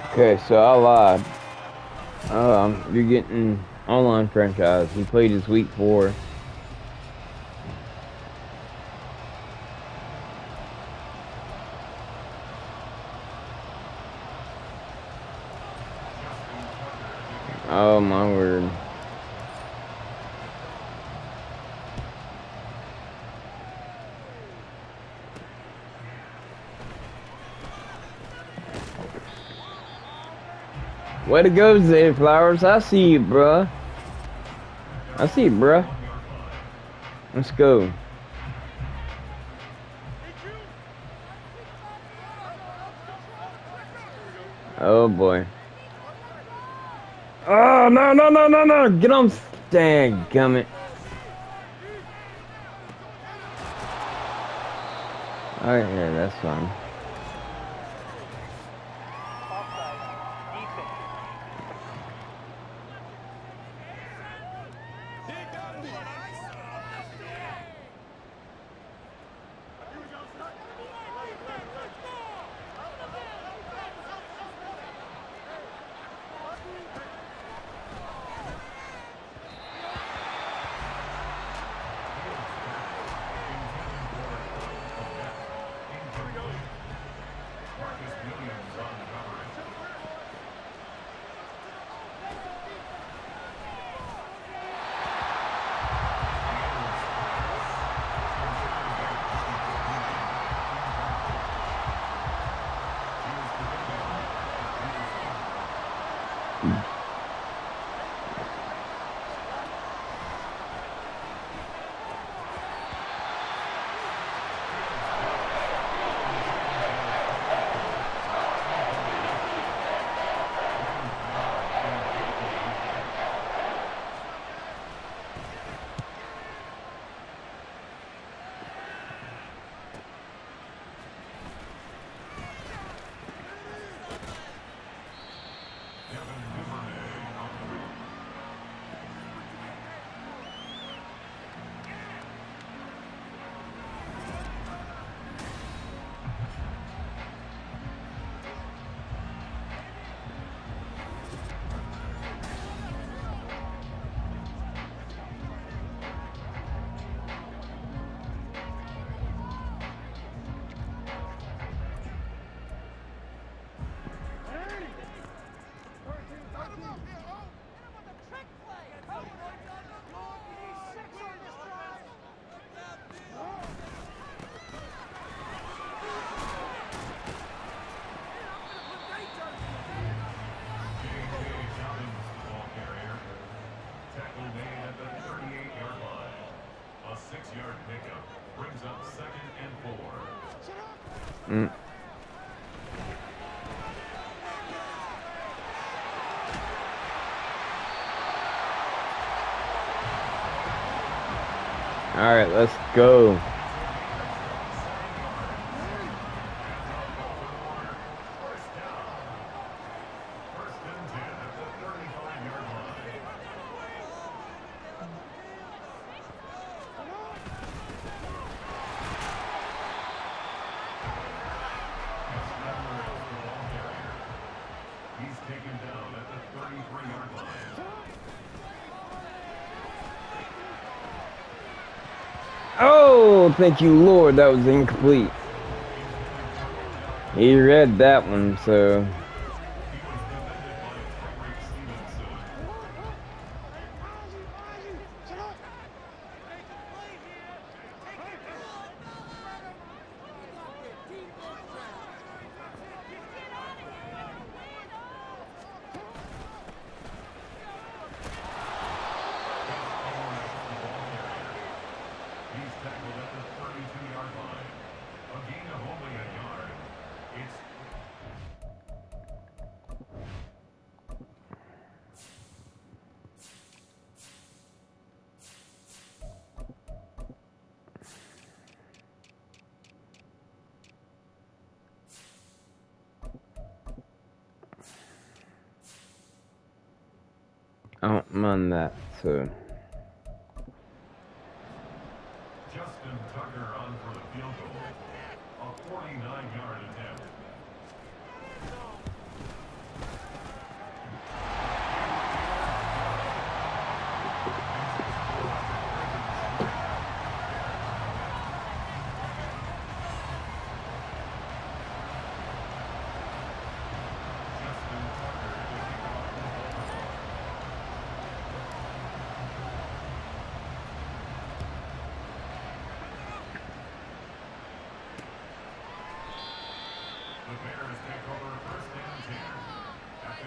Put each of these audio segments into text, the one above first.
Okay, so I lied. You're getting online franchise. He played his week 4. Oh my word. Way to go, Zay Flowers. I see you, bruh. I see you, bruh. Let's go. Oh boy. Oh no no no no no! Get on, dang gummit. Alright, yeah, that's fine. Mm. Alright, let's go. Oh, thank you, Lord. That was incomplete. He read that one, so. I don't mind that, so. Justin Tucker on for the field goal. A 49-yard attempt.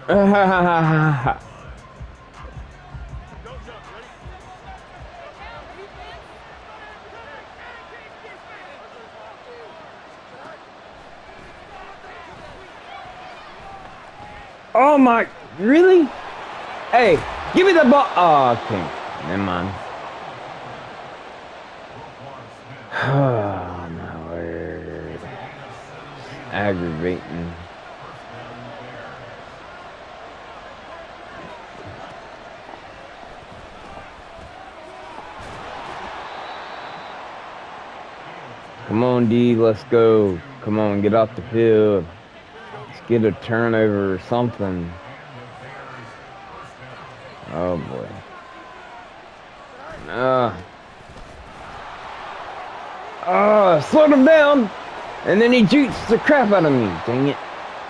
Oh my, really? Hey, give me the ball. Oh, okay. Never mind. Oh my word. Aggravating. Come on, D, let's go. Come on, get off the field. Let's get a turnover or something. Oh boy. Slowed him down. And then he jukes the crap out of me. Dang it.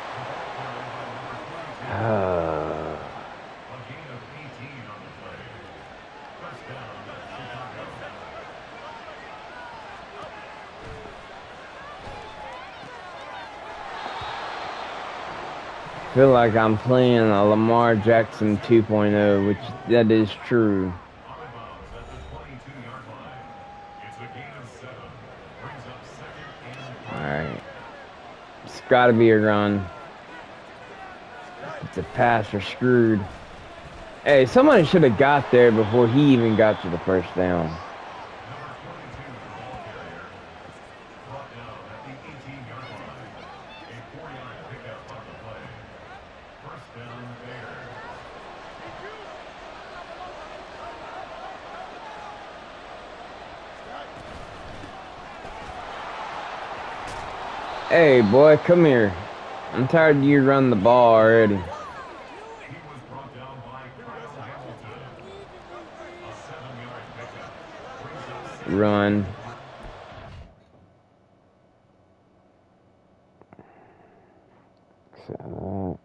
I feel like I'm playing a Lamar Jackson 2.0, which that is true. Alright. It's gotta be a run. If it's a pass, we're screwed. Hey, somebody should have got there before he even got to the first down. Hey, boy, come here. I'm tired of you running the ball already. Run. So.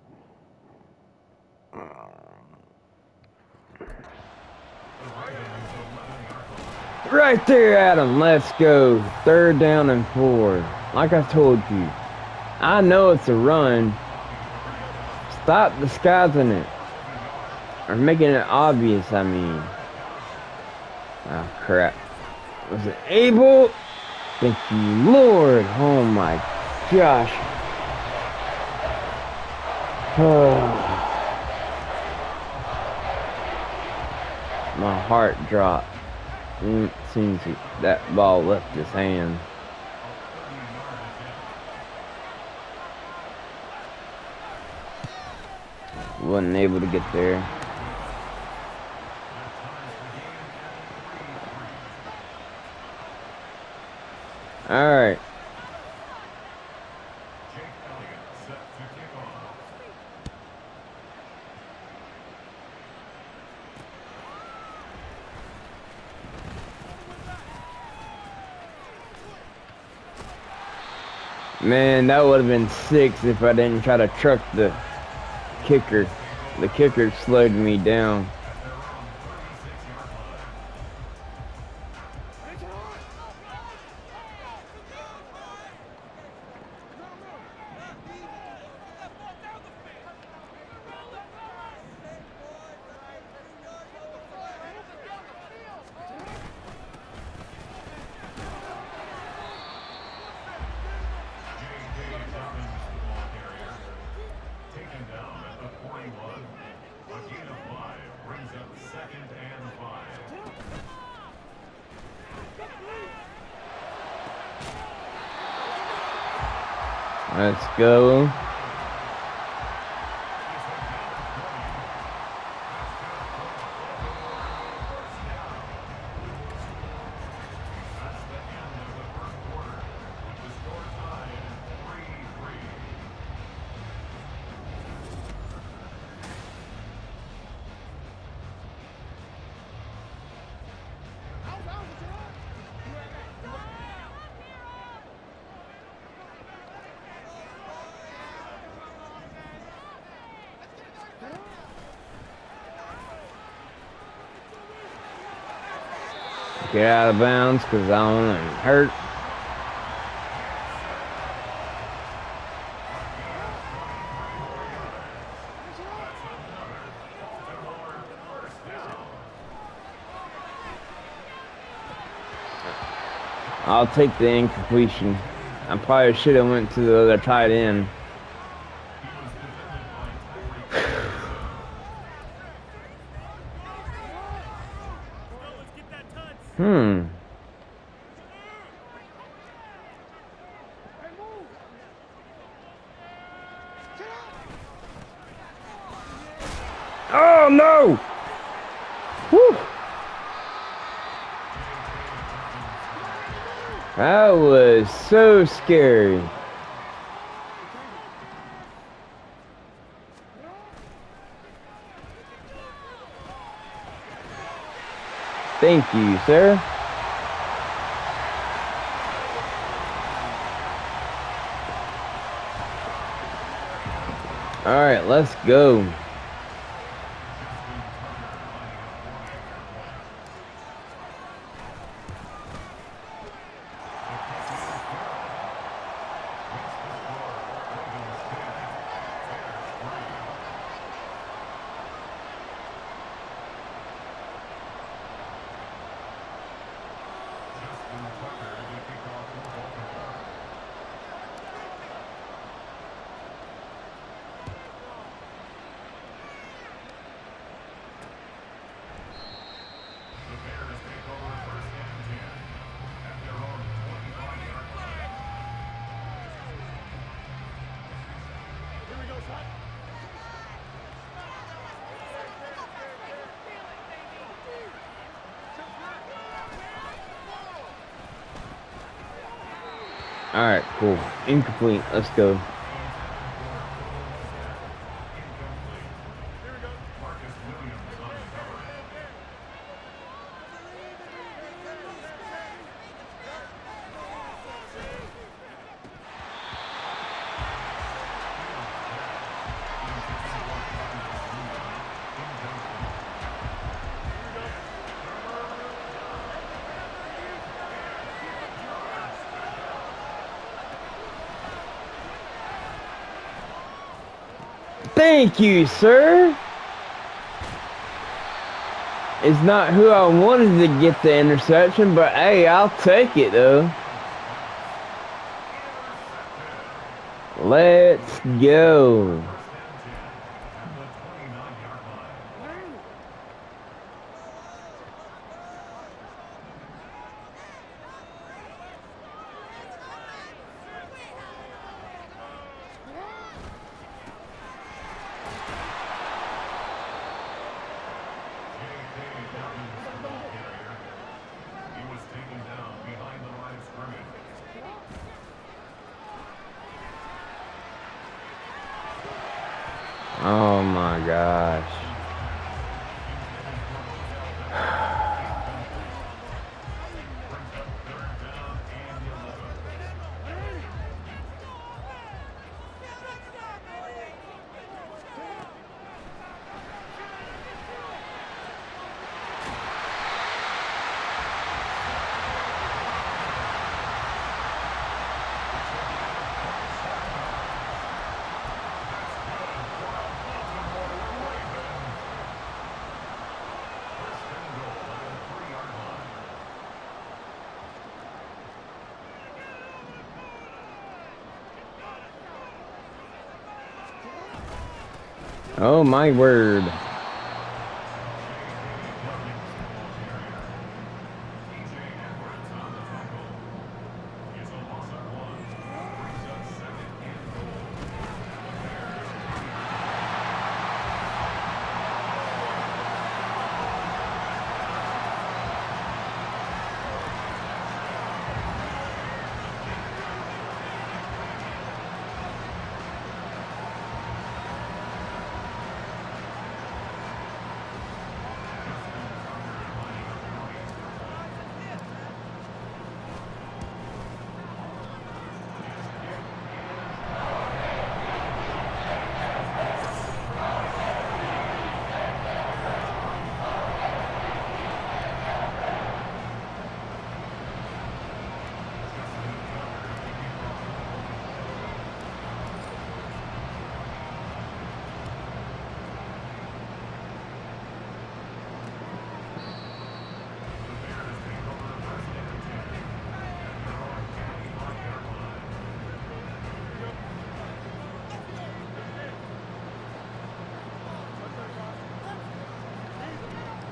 Right there, Adam. Let's go. 3rd down and 4. Like I told you, I know it's a run. Stop disguising it. Or making it obvious, I mean. Oh, crap. Was it able? Thank you, Lord. Oh, my gosh. My heart dropped. As soon as that ball left his hand. Wasn't able to get there. All right. Man, that would have been 6 if I didn't try to truck the kicker. The kicker slowed me down. Let's go. Get out of bounds because I don't want to hurt. I'll take the incompletion. I probably should have went to the other tight end. Hmm. Oh no! Whew. That was so scary. Thank you, sir. All right, let's go. All right, cool. Incomplete. Let's go. Thank you, sir. It's not who I wanted to get the interception, but hey, I'll take it though. Let's go. Oh my gosh. Oh my word.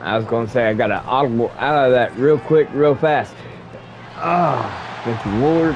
I was gonna say I got an audible out of that real quick, real fast. Oh, thank you, Lord.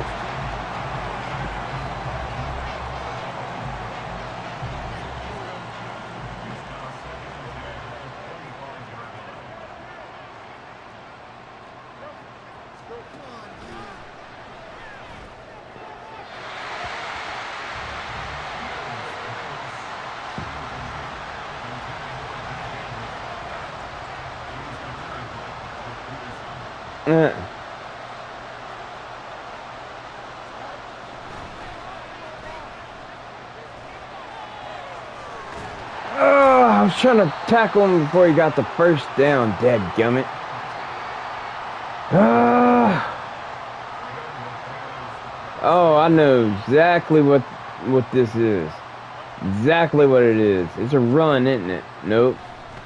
Oh, I was trying to tackle him before he got the first down, dadgummit. Oh, I know exactly what this is. Exactly what it is. It's a run, isn't it? Nope.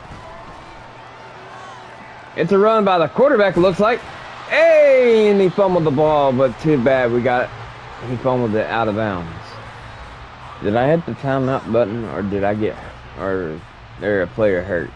It's a run by the quarterback, it looks like. Hey, and he fumbled the ball, but too bad he fumbled it out of bounds. Did I hit the timeout button, or did I get, or there a player hurt?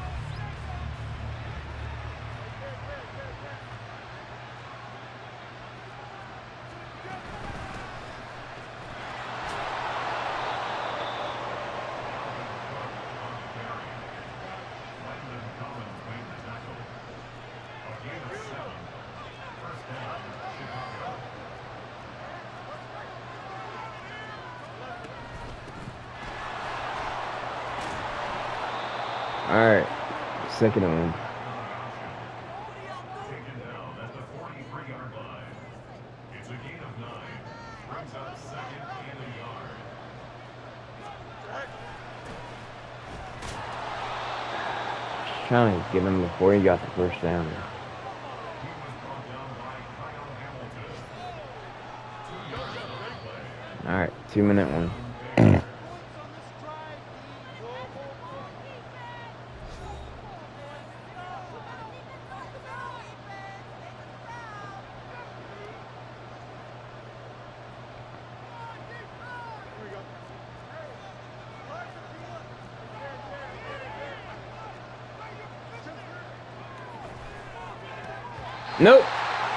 Alright, second and 1. Taken down at the 43-yard line. It's a gain of 9. Brings up second and a yard. Trying to get him before he got the first down. He was brought down by Kyle Hamilton. 2 yards on the play. Alright, 2-minute one. Nope.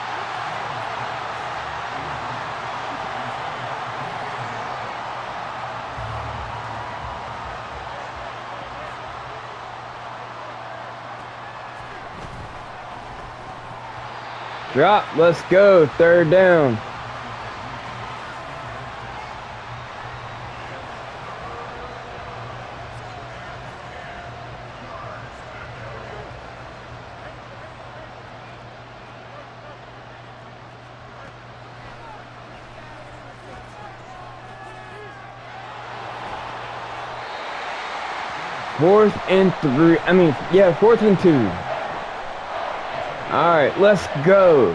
Drop. Let's go. Third down. Fourth and 3. I mean, yeah, 4th and 2. All right, let's go.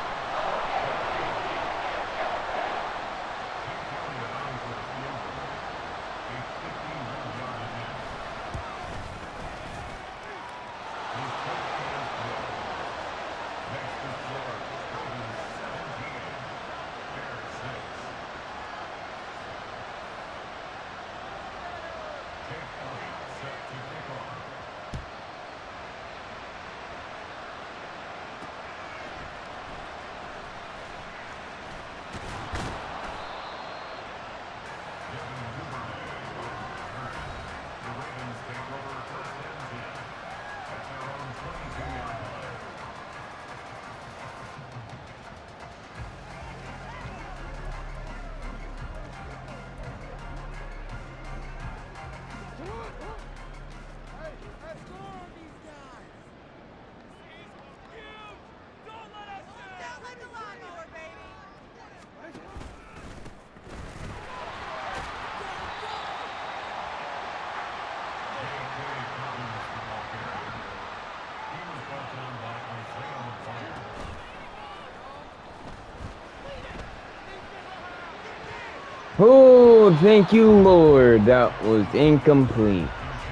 Oh, thank you, Lord. That was incomplete.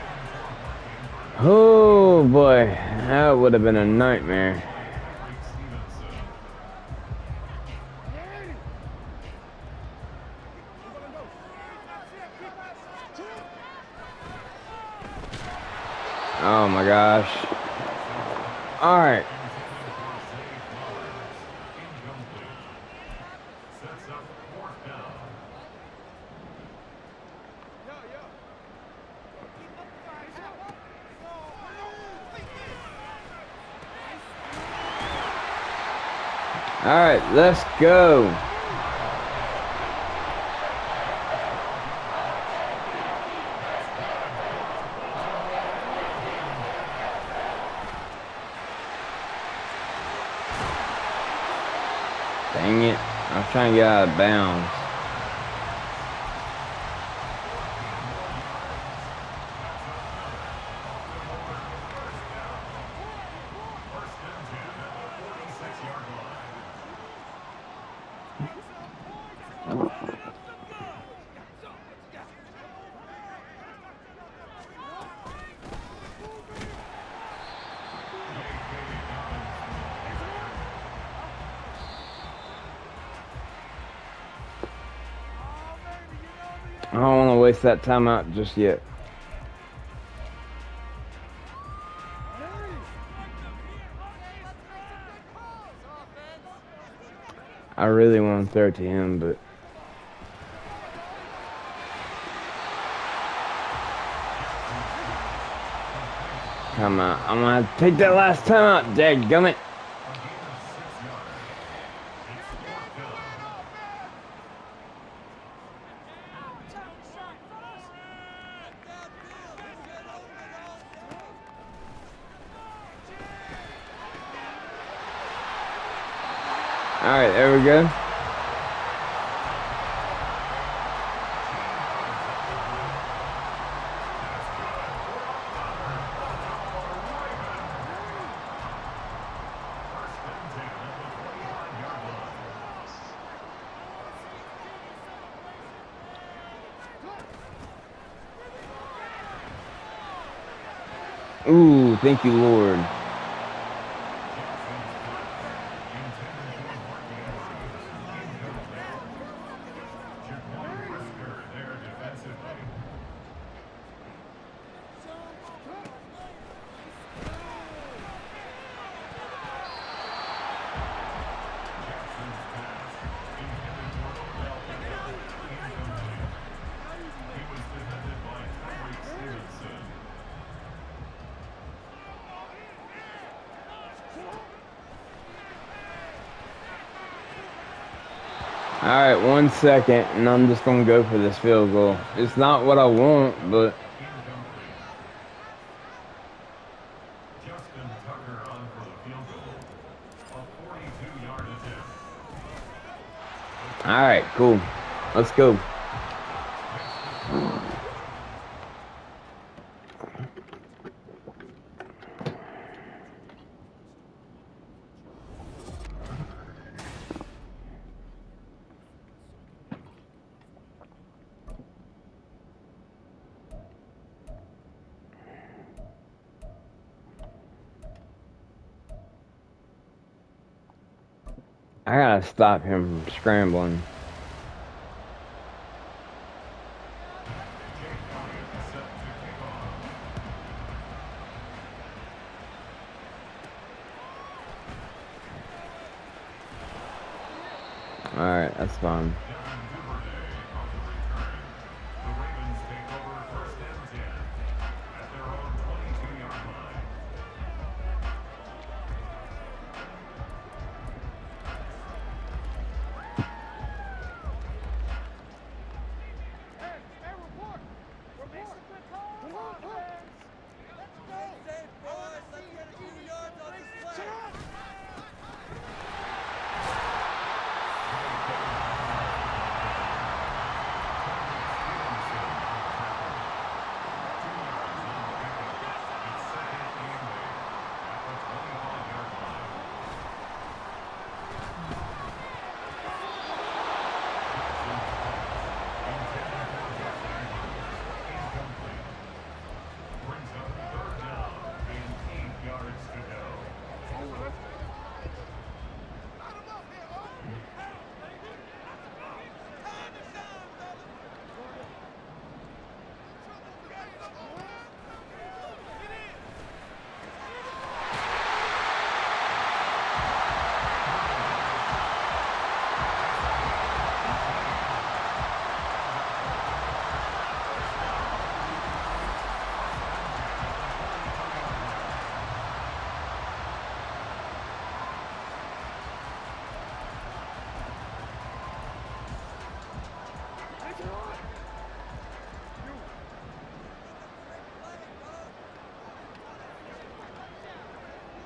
Oh, boy. That would have been a nightmare. Oh, my gosh. All right. Sets up 4th down. All right, let's go. Dang it. I'm trying to get out of bounds. I don't want to waste that timeout just yet. I really want to throw it to him, but come on. I'm going to take that last timeout, dadgummit. All right, there we go. Ooh, thank you, Lord. All right, 1 second, and I'm just going to go for this field goal. It's not what I want, but... Justin Tucker on for the field goal. A 42-yard attempt. All right, cool. Let's go. I gotta stop him from scrambling. All right, that's fine.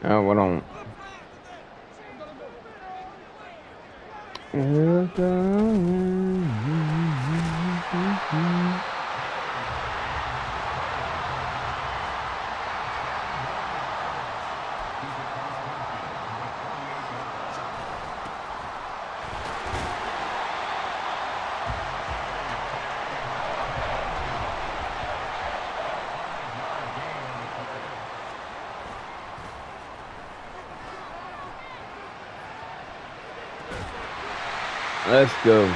Oh, what on? Let's go.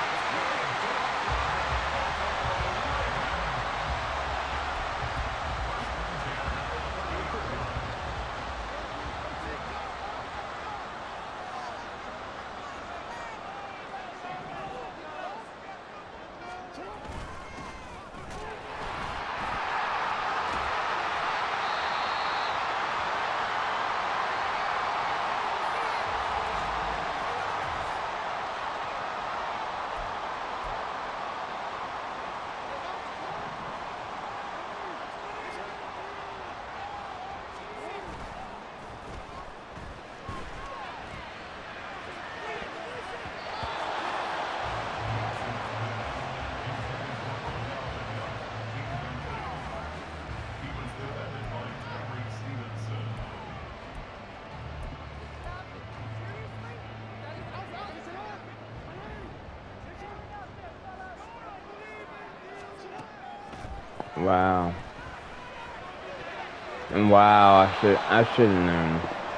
Wow. And wow, I should have known.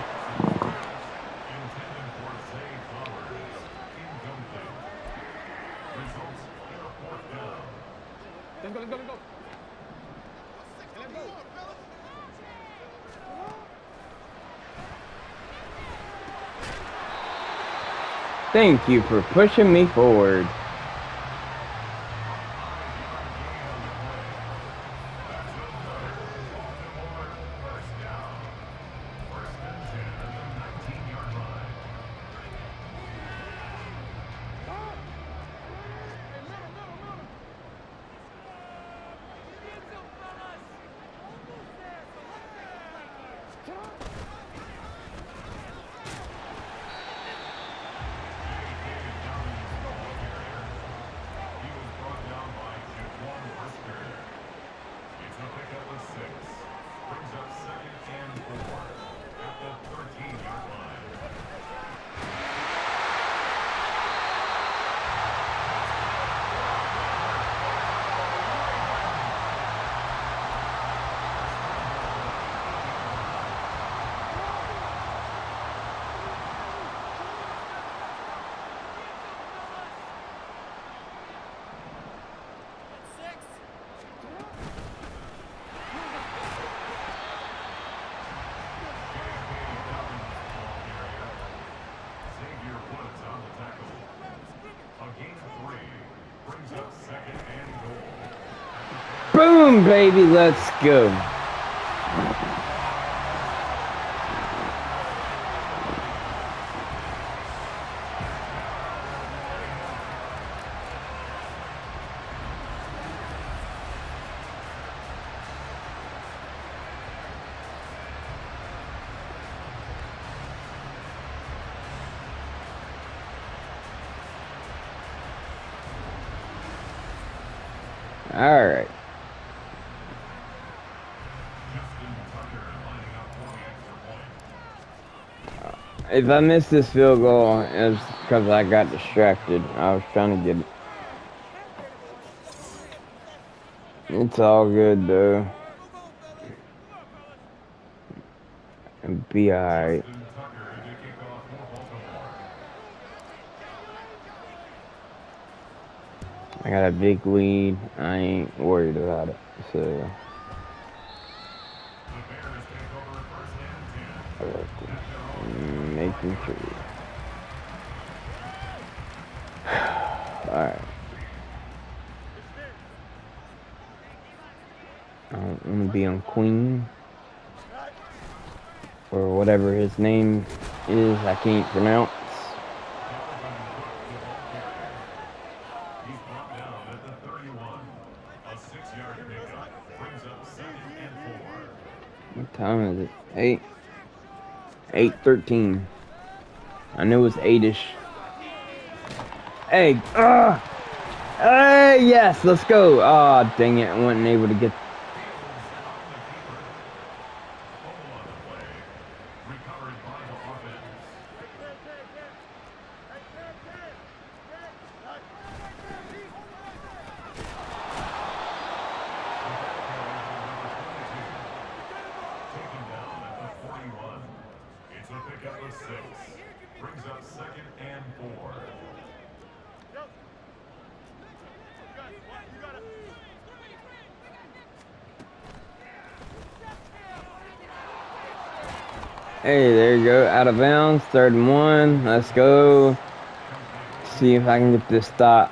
Thank you for pushing me forward. Boom, baby, let's go. All right. If I missed this field goal, it's because I got distracted. I was trying to get it. It's all good, though. It'll be alright. I got a big lead. I ain't worried about it. So. Making sure. Alright. I don't want to be on Queen. Or whatever his name is, I can't pronounce. What time is it? 8. 8-13. I knew it was 8-ish. Hey, hey, yes, let's go. Oh, dang it, I wasn't able to get. Recovered by the offense. Taken down at the 41. It's a pickup of 6. Brings up 2nd and 4. Hey, there you go, out of bounds, 3rd and 1. Let's go. See if I can get this stop.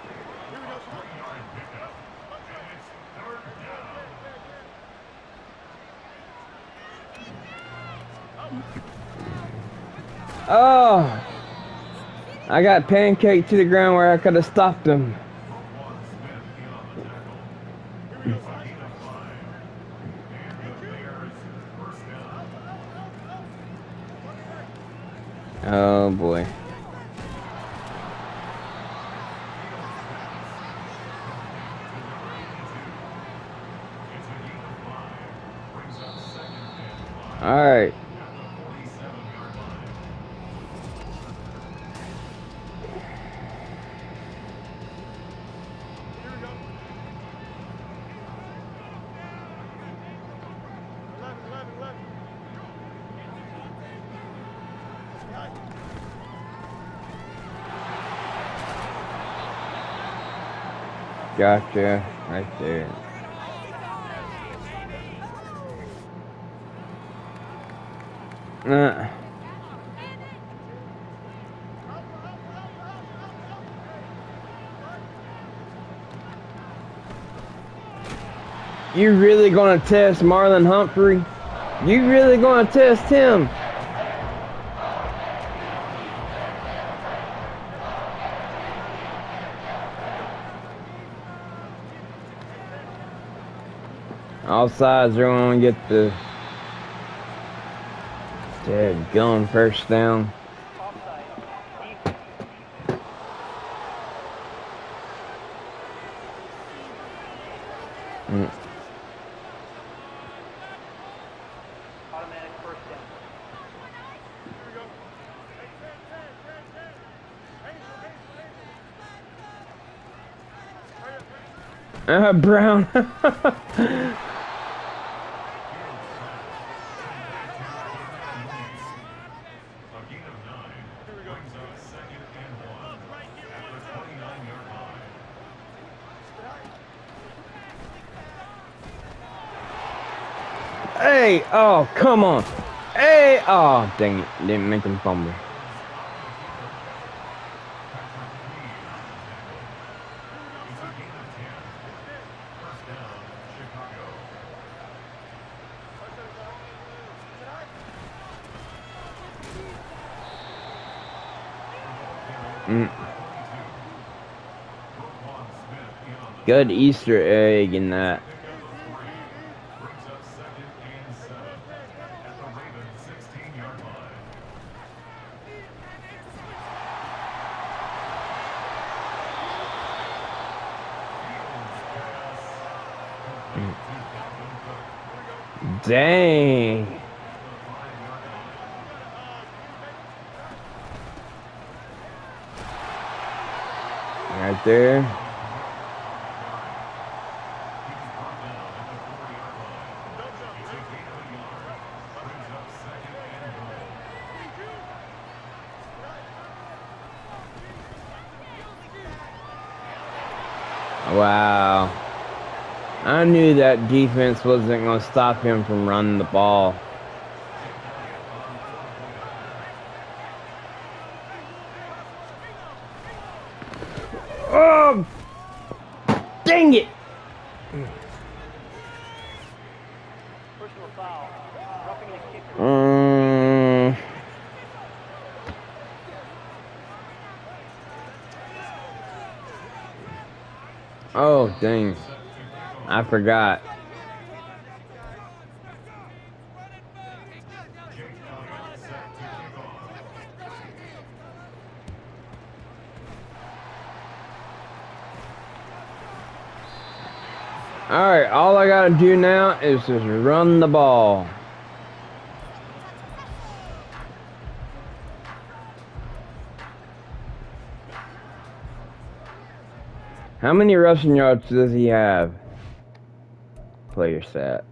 Oh, I got pancaked to the ground where I could have stopped him. Oh boy. All right. Gotcha, right there. You really gonna test Marlon Humphrey? You really gonna test him? All sides are gonna get the gun first down. Automatic first down. Brown. Hey, oh, come on. Hey, oh, dang it. Didn't make him fumble. Good Easter egg in that. Dang. Right there. Wow. I knew that defense wasn't going to stop him from running the ball. Oh! Dang it! Personal foul. Roughing the kicker. Oh, dang. I forgot. Alright, all I gotta do now is just run the ball. How many rushing yards does he have? Player stats.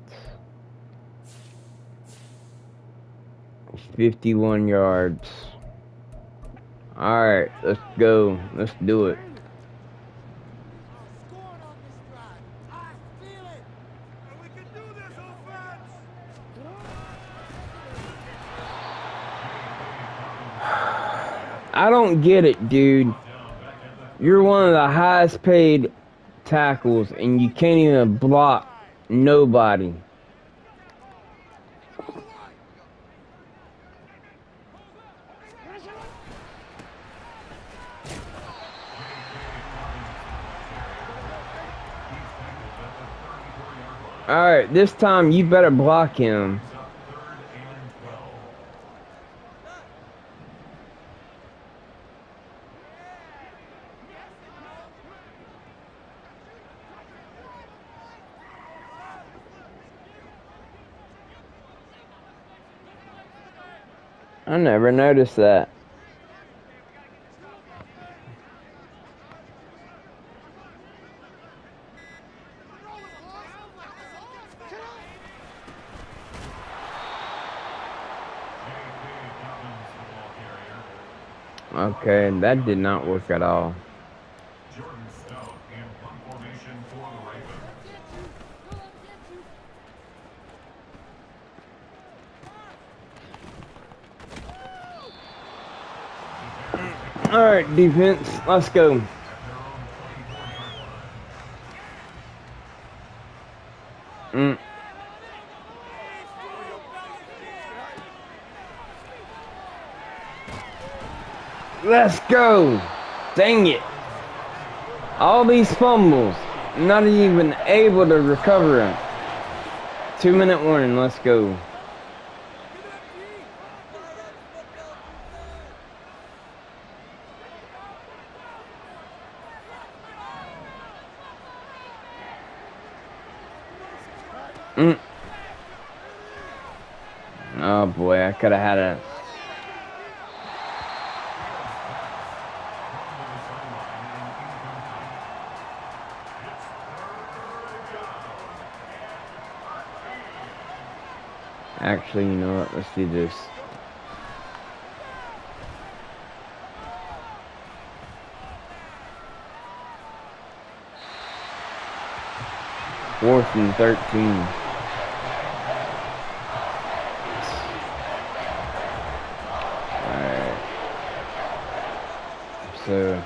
51 yards. Alright, let's go. Let's do it. I don't get it, dude. You're one of the highest paid tackles and you can't even block nobody. Alright, this time you better block him. I never noticed that. Okay, that did not work at all. Alright, defense, let's go. Let's go. Dang it. All these fumbles, not even able to recover them. 2-minute warning, let's go. Oh boy, I could have had a... Actually, you know what? Let's do this. Fourth and 13. Alright. So...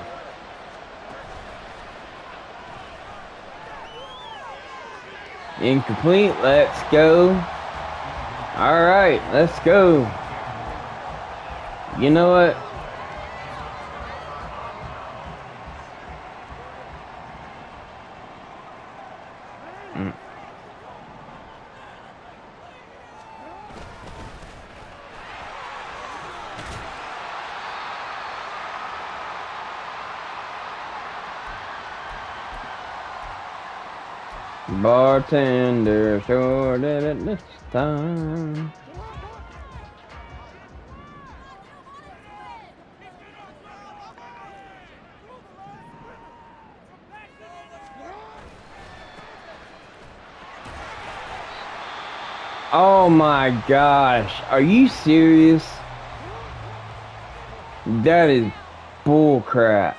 incomplete. Let's go. Alright, let's go. You know what? Bartender, sure did it this time. Oh my gosh, are you serious? That is bull crap.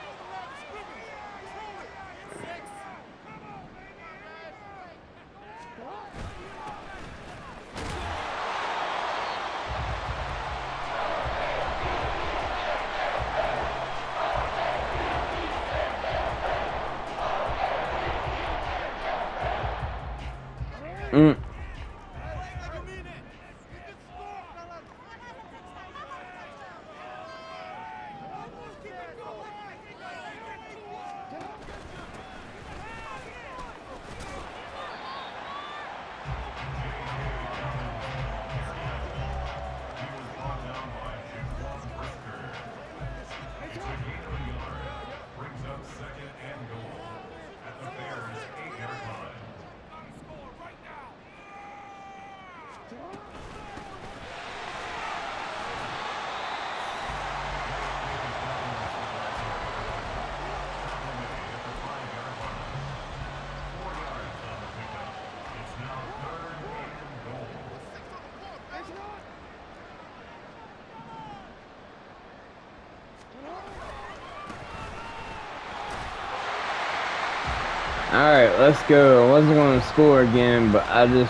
Alright, let's go. I wasn't going to score again, but I just...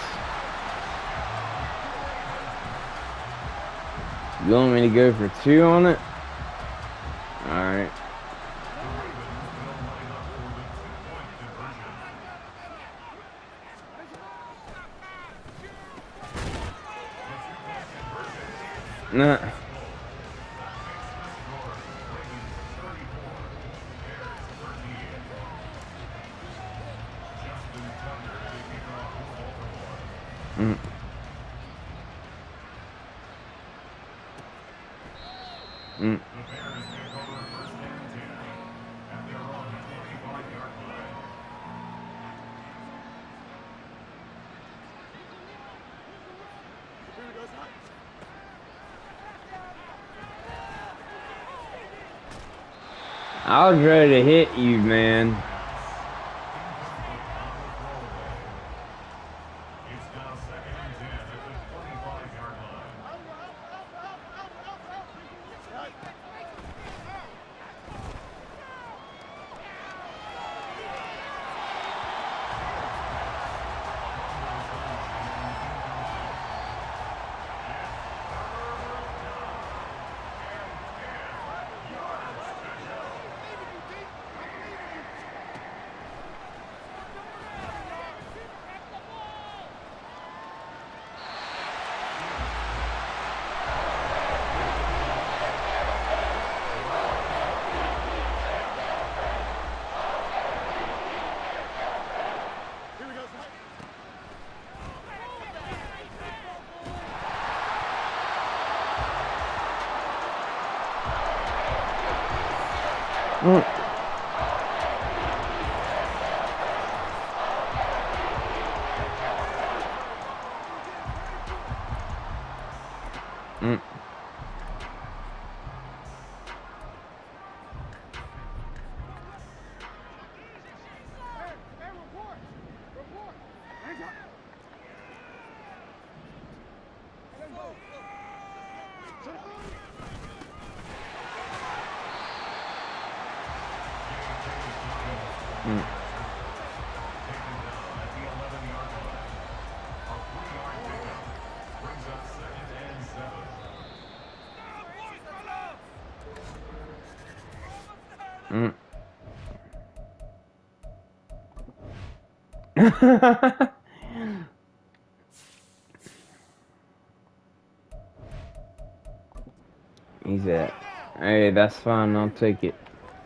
You want me to go for 2 on it? Alright. Nah. Mm. Mm. I was ready to hit you, man. Mm. Mm. Mm. Mm. He's at. Hey, that's fine. I'll take it.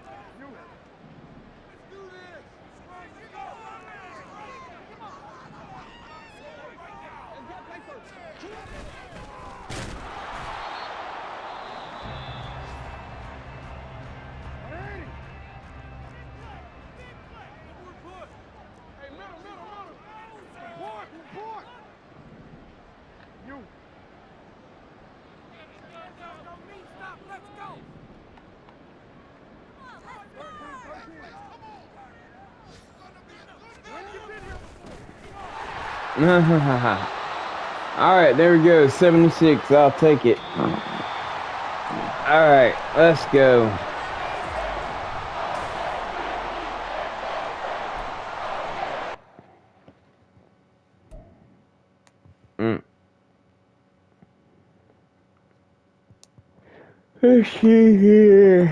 Alright, there we go. 76. I'll take it. Alright, let's go. Mm. Let's see here.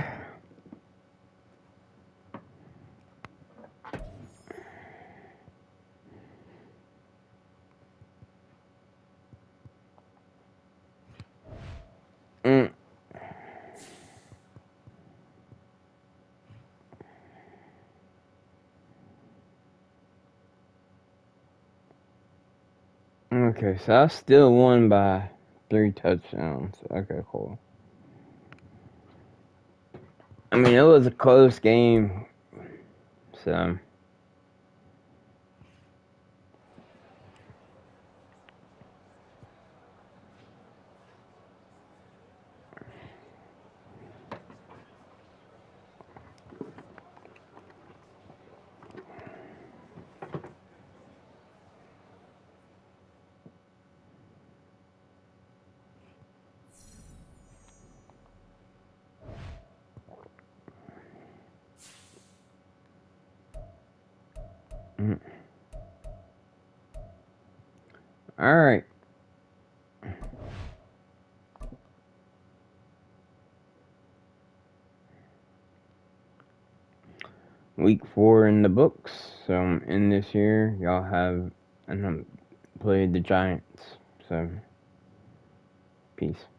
Mm. Okay, so I still won by 3 touchdowns. Okay, cool. I mean, it was a close game, so. Alright. Week 4 in the books. So in this year, y'all have played the Giants. So peace.